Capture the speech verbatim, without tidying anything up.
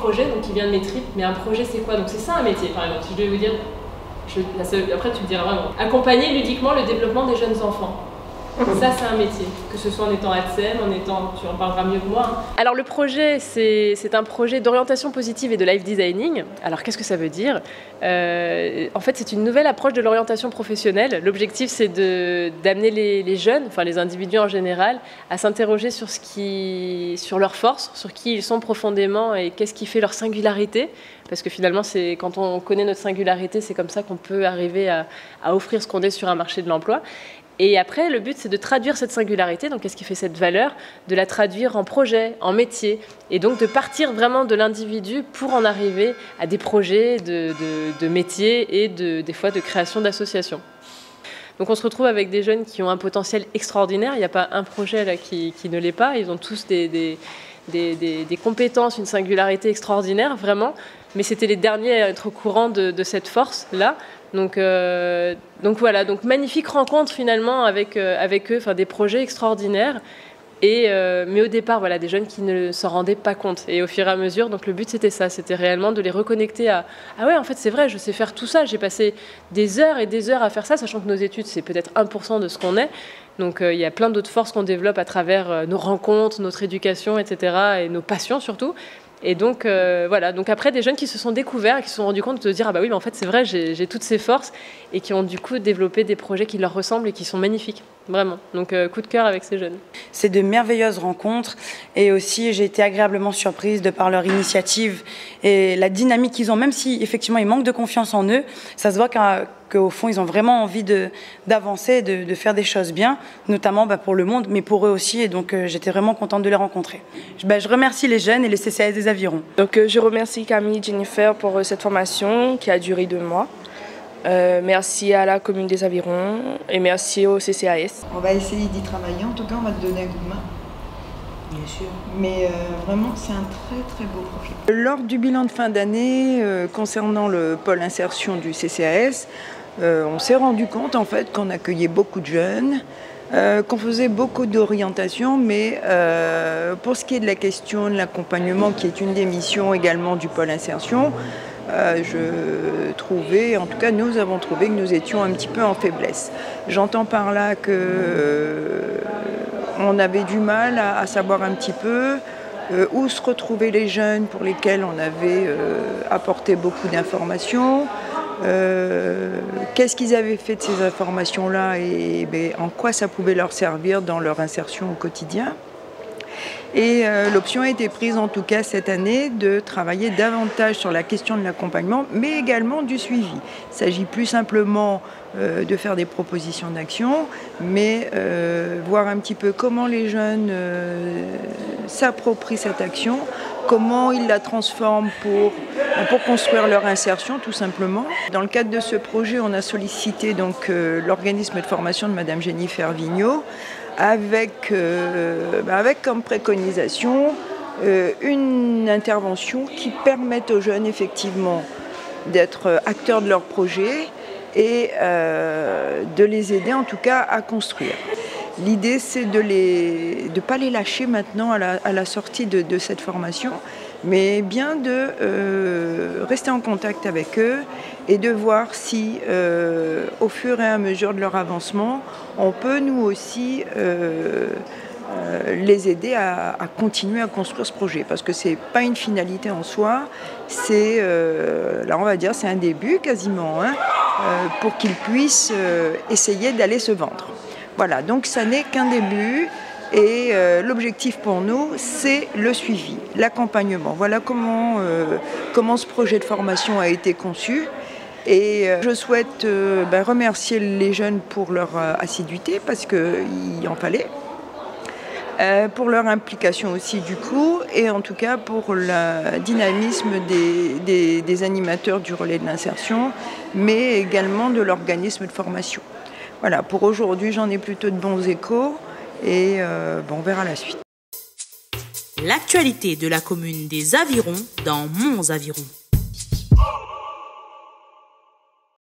projet, donc qui vient de mes tripes, mais un projet c'est quoi? Donc c'est ça un métier, par exemple. Si je devais vous dire, je, la seule, après tu me diras vraiment, accompagner ludiquement le développement des jeunes enfants. Ça, c'est un métier, que ce soit en étant A T S E M, en étant, tu en parleras mieux que moi. Hein. Alors le projet, c'est, c'est un projet d'orientation positive et de life designing. Alors qu'est-ce que ça veut dire? euh, En fait, c'est une nouvelle approche de l'orientation professionnelle. L'objectif, c'est de, d'amener les, les jeunes, enfin les individus en général, à s'interroger sur, ce qui, sur leurs forces, sur qui ils sont profondément et qu'est-ce qui fait leur singularité. Parce que finalement, c'est, quand on connaît notre singularité, c'est comme ça qu'on peut arriver à, à offrir ce qu'on est sur un marché de l'emploi. Et après, le but, c'est de traduire cette singularité, donc qu'est-ce qui fait cette valeur, de la traduire en projet, en métier, et donc de partir vraiment de l'individu pour en arriver à des projets de, de, de métiers et de, des fois de création d'associations. Donc on se retrouve avec des jeunes qui ont un potentiel extraordinaire, il n'y a pas un projet là qui, qui ne l'est pas, ils ont tous des, des, des, des, des compétences, une singularité extraordinaire, vraiment, mais c'était les derniers à être au courant de, de cette force-là. Donc, euh, donc voilà, donc magnifique rencontre finalement avec, euh, avec eux, enfin des projets extraordinaires. Et, euh, mais au départ, voilà, des jeunes qui ne s'en rendaient pas compte. Et au fur et à mesure, donc le but c'était ça, c'était réellement de les reconnecter à ah ouais, en fait c'est vrai, je sais faire tout ça. J'ai passé des heures et des heures à faire ça, sachant que nos études c'est peut-être un pour cent de ce qu'on est. Donc euh, il y a plein d'autres forces qu'on développe à travers euh, nos rencontres, notre éducation, et cetera. Et nos passions surtout. Et donc, euh, voilà. Donc après, des jeunes qui se sont découverts et qui se sont rendus compte de se dire « Ah bah oui, mais en fait, c'est vrai, j'ai, j'ai toutes ces forces » et qui ont du coup développé des projets qui leur ressemblent et qui sont magnifiques, vraiment. Donc, euh, coup de cœur avec ces jeunes. C'est de merveilleuses rencontres et aussi, j'ai été agréablement surprise de par leur initiative et la dynamique qu'ils ont, même si effectivement, ils manquent de confiance en eux, ça se voit qu'à qu'au fond, ils ont vraiment envie de, d'avancer, de, de faire des choses bien, notamment bah, pour le monde, mais pour eux aussi. Et donc, euh, j'étais vraiment contente de les rencontrer. Je, bah, je remercie les jeunes et les C C A S des Avirons. Donc, euh, je remercie Camille, Jennifer pour euh, cette formation qui a duré deux mois. Euh, merci à la commune des Avirons et merci au C C A S. On va essayer d'y travailler. En tout cas, on va te donner un coup de main. Bien sûr. Mais euh, vraiment, c'est un très très beau projet. Lors du bilan de fin d'année, euh, concernant le pôle insertion du C C A S, Euh, on s'est rendu compte en fait qu'on accueillait beaucoup de jeunes, euh, qu'on faisait beaucoup d'orientation, mais euh, pour ce qui est de la question de l'accompagnement, qui est une des missions également du pôle insertion, euh, je trouvais, en tout cas nous avons trouvé que nous étions un petit peu en faiblesse. J'entends par là que euh, on avait du mal à, à savoir un petit peu euh, où se retrouvaient les jeunes pour lesquels on avait euh, apporté beaucoup d'informations. Euh, qu'est-ce qu'ils avaient fait de ces informations-là et, et ben, en quoi ça pouvait leur servir dans leur insertion au quotidien. Et euh, l'option a été prise en tout cas cette année de travailler davantage sur la question de l'accompagnement, mais également du suivi. Il ne s'agit plus simplement euh, de faire des propositions d'action, mais euh, voir un petit peu comment les jeunes euh, s'approprient cette action, comment ils la transforment pour, pour construire leur insertion tout simplement. Dans le cadre de ce projet, on a sollicité donc, euh, l'organisme de formation de Madame Jennifer Vigneault, avec, euh, bah avec comme préconisation euh, une intervention qui permette aux jeunes effectivement d'être acteurs de leur projet et euh, de les aider en tout cas à construire. L'idée c'est de ne de pas les lâcher maintenant à la, à la sortie de, de cette formation, mais bien de euh, rester en contact avec eux et de voir si, euh, au fur et à mesure de leur avancement, on peut nous aussi euh, euh, les aider à, à continuer à construire ce projet. Parce que ce n'est pas une finalité en soi, c'est, euh, là on va dire, c'est un début quasiment, hein, euh, pour qu'ils puissent euh, essayer d'aller se vendre. Voilà, donc ça n'est qu'un début. Et euh, l'objectif pour nous, c'est le suivi, l'accompagnement. Voilà comment, euh, comment ce projet de formation a été conçu. Et euh, je souhaite euh, ben, remercier les jeunes pour leur euh, assiduité, parce qu'il en fallait, euh, pour leur implication aussi du coup, et en tout cas pour le dynamisme des, des, des animateurs du relais de l'insertion, mais également de l'organisme de formation. Voilà, pour aujourd'hui, j'en ai plutôt de bons échos. Et euh, bon, on verra la suite. L'actualité de la commune des Avirons dans Mons Avirons.